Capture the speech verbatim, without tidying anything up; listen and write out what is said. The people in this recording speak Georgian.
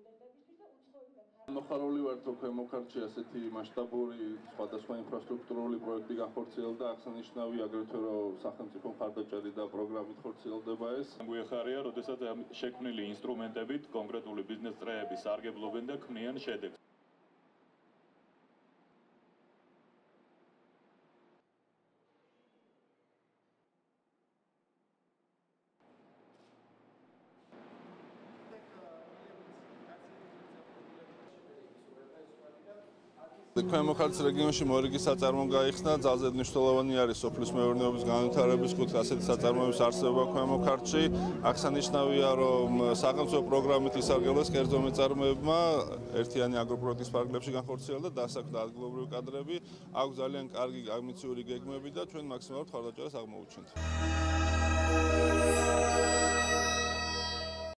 მოხარული ვართ, რომ ქვემო ქართლში ასეთი მასშტაბური სხვადასხვა ინფრასტრუქტურული პროექტი განხორციელდა, აღსანიშნავია აგრეთვე რომ სახელმწიფო მხარდაჭერი და პროგრამით ხორციელდება ეს. გვეხარია, როდესაც შექმნილი ინსტრუმენტებით კონკრეტული ბიზნეს წრეები სარგებლობენ და ქმნიან შედეგს. ქვემო ქართლის რეგიონში მორიგი საწარმო გაიხსნა, ძალზედ მნიშვნელოვანი არის სოფლის მეურნეობის განვითარების კუთხე ასეთი საწარმოების არსებობა ქვემო ქართლში. აღსანიშნავია, რომ სახელმწიფო პროგრამით ისარგებლეს კერძო მეწარმეებმა ერთიანი აგროპროექტის ფარგლებში განხორციელდა და დასაქმდა ადგილობრივი კადრები, აქვს ძალიან კარგი ამბიციური გეგმები და ჩვენ მაქსიმალურად მხარდაჭერას აღმოუჩენთ.